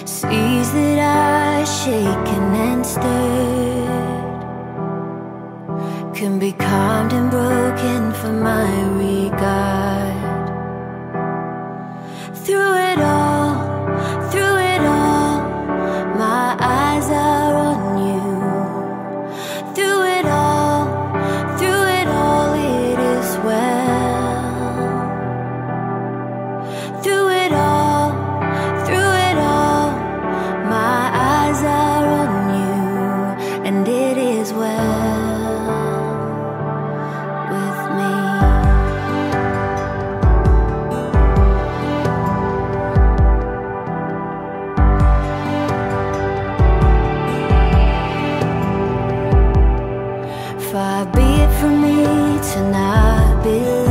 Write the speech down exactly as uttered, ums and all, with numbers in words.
Seas that are shaken and stirred can be calmed and broken for my regard. Through it all, through it all, my eyes are on you. Through it all, through it all, it is well. Through it all, through it all, my eyes are on you, and it is well with me. Far be it from me to not believe